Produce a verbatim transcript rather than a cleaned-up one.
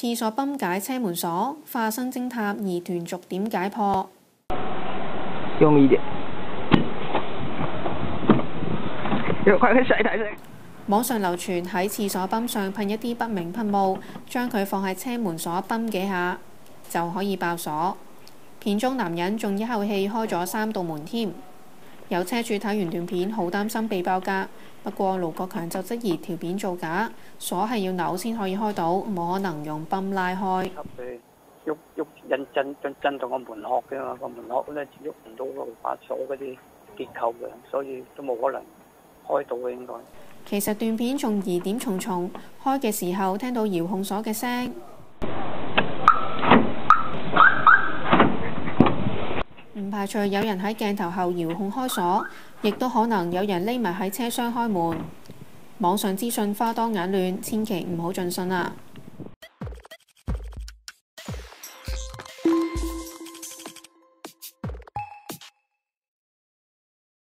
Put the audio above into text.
廁所泵解車門鎖，化身偵探疑團逐點解破。 用一點，有快去洗睇先。 網上流傳喺廁所泵上噴一啲不明噴霧，將佢放喺車門鎖泵幾下就可以爆鎖。片中男人仲一口氣開咗三道門添。有車主睇完段片，好擔心被爆格。不過盧國強就質疑條片造假，鎖係要扭先可以開到，冇可能用泵拉開。 喐喐震震震震到個門殼嘅嘛，個門殼咧喐唔到個把鎖嗰啲結構嘅，所以都冇可能開到嘅應該。 其實段片仲疑點重重，開嘅時候聽到遙控鎖嘅聲，唔排除有人喺鏡頭後遙控開鎖，亦都可能有人匿埋喺車廂開門。網上資訊花多眼亂，千祈唔好盡信啊！